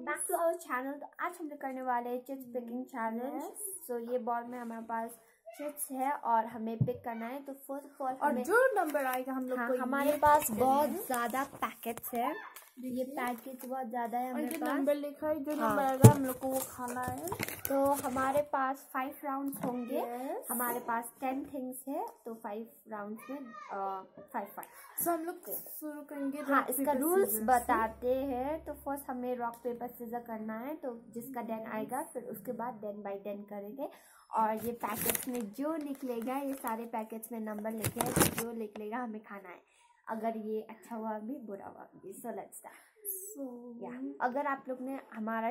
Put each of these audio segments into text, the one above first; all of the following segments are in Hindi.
Back to our channel. तो आज हम लोग करने वाले हैं चिट्स पिकिंग चैलेंज। सो ये बॉल में हमारे पास चिट्स है और हमें पिक करना है। तो फर्स्ट ऑफ ऑल और जो नंबर आएगा हम लोग को हमारे पास बहुत ज्यादा पैकेट्स है। ये पैकेट बहुत ज्यादा है हमारे पास। नंबर लिखा है, जो नंबर आएगा हम लोग को वो खाना है। तो हमारे पास 5 राउंड्स होंगे। हमारे पास 10 थिंग्स है, तो 5 राउंड्स में 5 सो हम लोग शुरू करेंगे। हाँ, इसका रूल्स बताते हैं। तो फर्स्ट हमें रॉक पेपर सीजर करना है। तो जिसका 10 आएगा फिर उसके बाद 10 बाई 10 करेंगे। और ये पैकेट्स में जो निकलेगा, ये सारे पैकेट्स में नंबर लिखे हैं, तो जो निकलेगा हमें खाना है। अगर ये अच्छा हुआ भी बुरा हुआ भी। So let's start. अगर आप लोग ने हमारा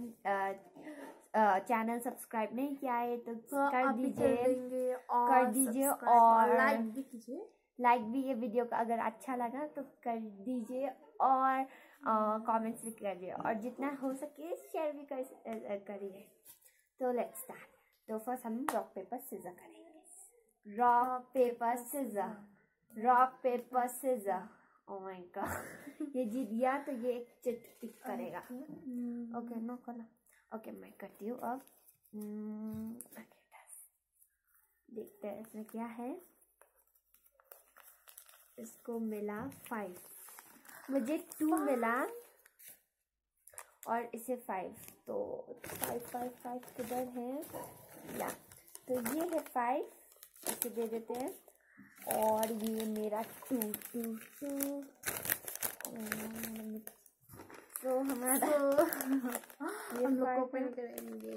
चैनल सब्सक्राइब नहीं किया है तो कर दीजिए और लाइक भी ये वीडियो का अगर अच्छा लगा तो कर दीजिए और कमेंट्स भी करिए और जितना हो सके शेयर भी करिए। तो लेट्स स्टार्ट। तो फर्स्ट हम रॉक पेपर सीजर करेंगे। Rock paper scissor, rock paper scissor. Oh my god, ये जीत गया तो ये एक चिट पिक करेगा। ओके नो करना। ओके मैं करती हूँ अब। देखते हैं इसमें क्या है। इसको मिला 5, मुझे 2 मिला और इसे 5। तो 5 किधर है या तो ये है 5, इसे दे देते हैं। और ये मेरा 2। तो हमारा हम लोग ओपन करेंगे।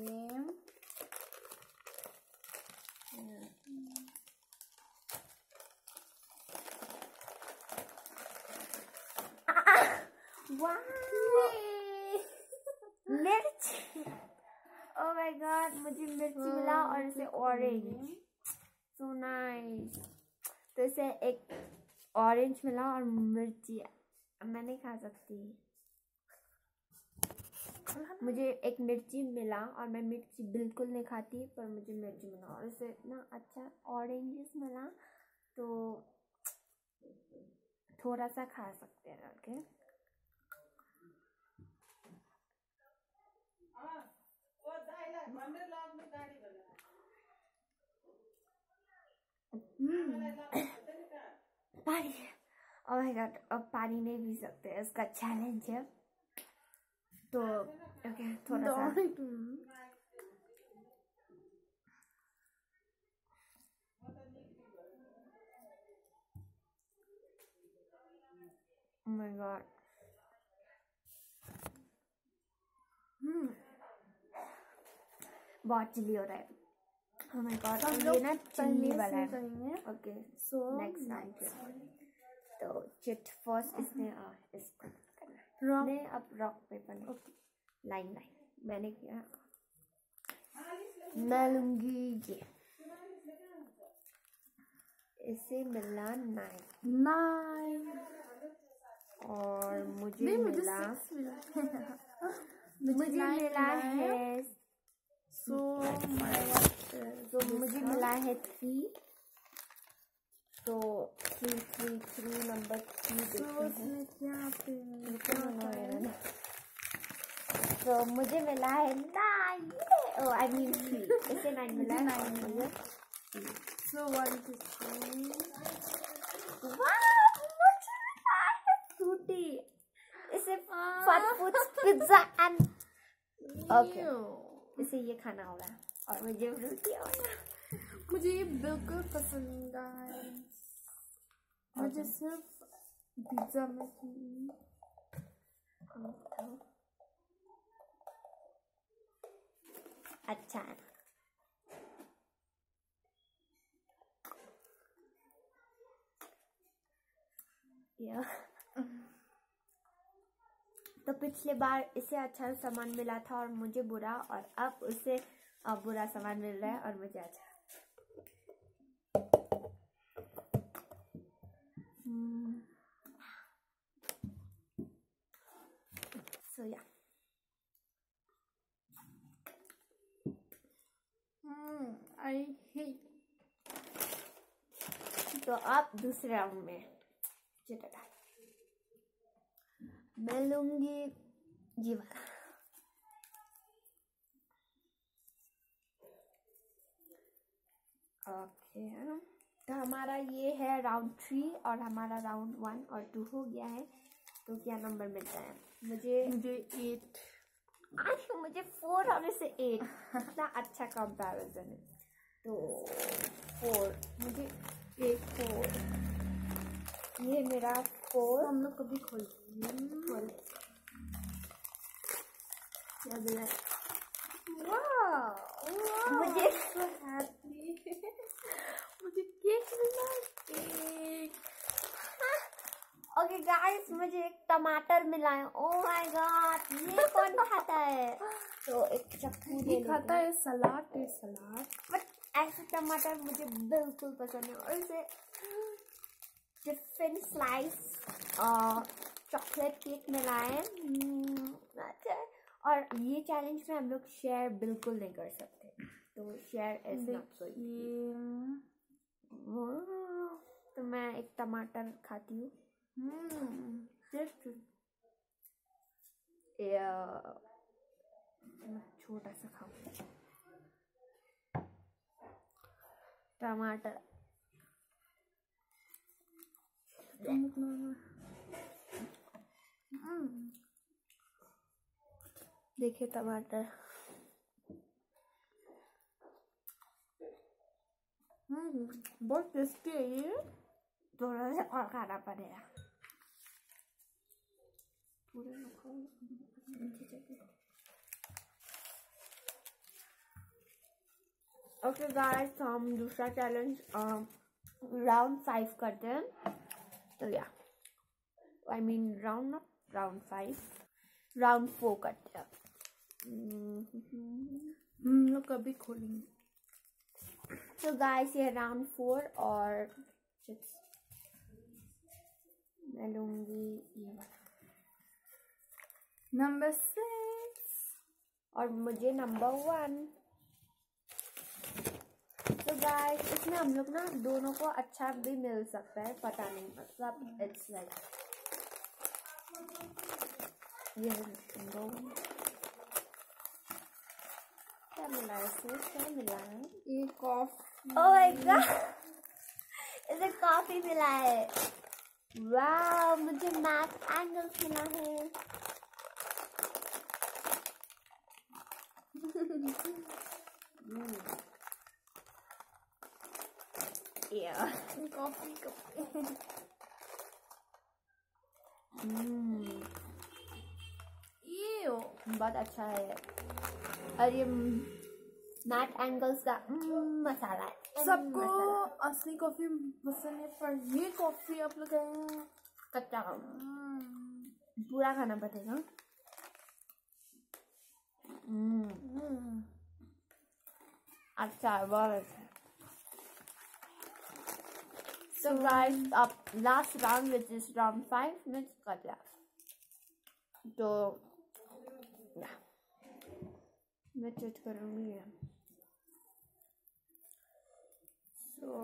मिर्च। ओह माय गॉड, मुझे मिर्ची मिला और इसे ऑरेंज। So nice. तो इसे एक ऑरेंज मिला और मिर्ची। मैं नहीं खा सकती। मुझे एक मिर्ची मिला और मैं मिर्ची बिल्कुल नहीं खाती, पर मुझे मिर्ची मिला और इसे इतना अच्छा ऑरेंजेस मिला तो थोड़ा सा खा सकते हैं। ओके पानी। ओह माय गॉड, अब पानी नहीं पी सकते, इसका चैलेंज है। तो ओके थोड़ा सा। ओह माय गॉड, बहुत चिल्ली हो रहा है। ओह माय गॉड, ये ना चिल्ली वाला है। Okay so next round. तो चिट फर्स्ट इसने इसको करना है। अब रॉक पेपर लाइन मैंने किया। मैं लूंगी ये। इसे मिला 9 और मुझे मिला है मुझे मिला है 3। तो 3 नंबर 3 देखते हैं। तो मुझे मिला है 9। Oh I mean 3। इसे 9 मिला है। 9 मिला। So 1 2 3। टूटी। इसे पिज्जा एंड ओके इसे ये खाना होगा और मुझे फ्रूटी होगा। मुझे ये बिल्कुल पसंद है। मुझे सिर्फ पिज्जा में अच्छा है। तो पिछले बार इसे अच्छा सामान मिला था और मुझे बुरा, और अब उसे बुरा सामान मिल रहा है और मुझे अच्छा। So yeah. I hate। तो अब दूसरे राउंड में मैं लूंगी ये वाला। ओके, तो हमारा ये है राउंड 3 और हमारा राउंड 1 और 2 हो गया है। तो क्या नंबर मिलता है मुझे? 8। मुझे 4 और इसे 8 इतना अच्छा कंपैरिजन है। तो 4 मुझे 4 ये मेरा 4। हम लोग कभी खोलते मुझे मुझे केक मिला, केक। ओके गाइस, मुझे एक टमाटर मिला है। ओह माय गॉड, ये कौन खाता है? तो एक चक्कू ये खाता है सलाद, बट ऐसे टमाटर मुझे बिल्कुल पसंद है। और इसे डिफरेंट स्लाइस चॉकलेट केक मिला है। अच्छा है। और ये चैलेंज में हम लोग शेयर बिल्कुल नहीं कर सकते, तो शेयर इज नॉट गुड। तो मैं एक टमाटर खाती हूँ। छोटा सा खाऊं टमाटर। देखिए टमाटर। बहुत टेस्टी है ये। थोड़ा सा और खाना पड़ेगा। ओके गाइस, हम दूसरा चैलेंज राउंड 5 करते हैं। तो या आई मीन राउंड 5 राउंड 4 करते हैं। हम लोग कभी खोलेंगे। तो गाइस, ये राउंड 4 और चिप्स मैं लूंगी ये वाला नंबर 6 और मुझे नंबर 1। तो गाइस, इसमें हम लोग ना दोनों को अच्छा भी मिल सकता है, पता नहीं, मतलब इट्स लाइक ये क्या मिला है इसमें? क्या मिला है? ये कॉफी। ओह माय गॉड, इसे कॉफी मिला है। वाह, मुझे मैक एंगल्स मिला है। कॉफी ये बहुत अच्छा है। और ये मैट एंगल्स का मसाला है। सबको असली कॉफी पसंद है, पर ये कॉफी आप लोग कच्चा पूरा खाना पड़ेगा। अच्छा है, बहुत अच्छा है। So guys, अब last round which is round 5 में कर लिया। तो मैं चेक करूँगी ये। So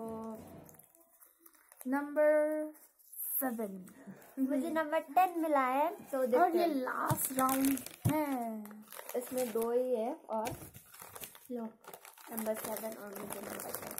नंबर 7 मुझे नंबर 10 मिला है। तो और ये लास्ट राउंड है। इसमें 2 ही है और लो नंबर 7 और मुझे नंबर 10।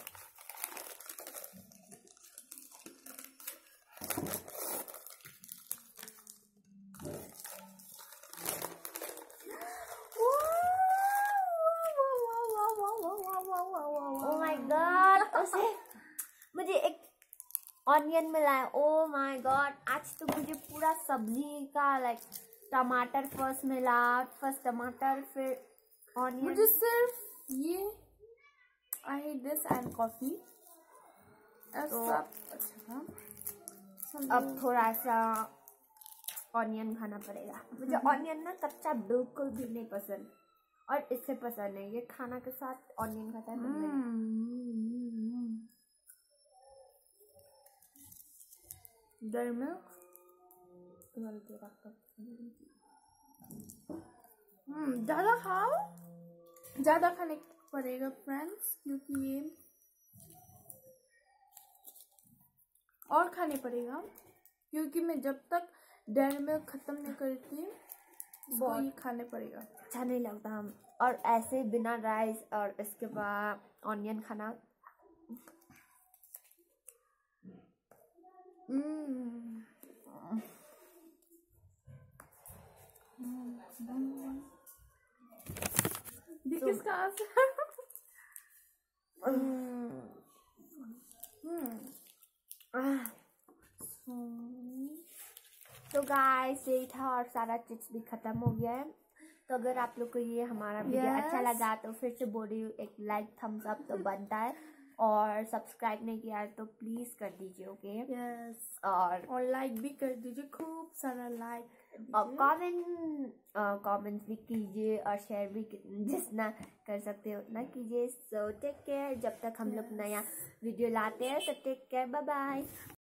Oh my God, उसे मुझे एक ऑनियन मिला है। Oh my God, आज तो मुझे पूरा सब्जी का लाइक टमाटर फर्स्ट मिला, फर्स्ट टमाटर फिर ऑनियन। मुझे सिर्फ ये I hate this and coffee. तो अच्छा, अब थोड़ा सा ऑनियन खाना पड़ेगा। मुझे ऑनियन ना कच्चा बिल्कुल भी नहीं पसंद, और इससे पसंद है। ये खाना के साथ ऑनियन खाता है ज़्यादा खाओ, ज़्यादा खाने पड़ेगा फ्रेंड्स, क्योंकि ये और खाने पड़ेगा, क्योंकि मैं जब तक डेयरी मिल्क ख़त्म नहीं करती बहुत ये खाने पड़ेगा, अच्छा नहीं लगता हम। और ऐसे बिना राइस और इसके बाद ऑनियन खाना किसका तो गाइस यही था और सारा चीज भी खत्म हो गया है। तो अगर आप लोग को ये हमारा वीडियो अच्छा लगा तो फिर से बोली एक लाइक थम्स अप तो बनता है, और सब्सक्राइब नहीं किया है तो प्लीज कर दीजिए। ओके और लाइक भी कर दीजिए, खूब सारा लाइक और कमेंट्स भी कीजिए और शेयर भी जितना कर सकते हो उतना कीजिए। सो टेक केयर, जब तक हम लोग नया वीडियो लाते हैं तो टेक केयर, बाय बाय।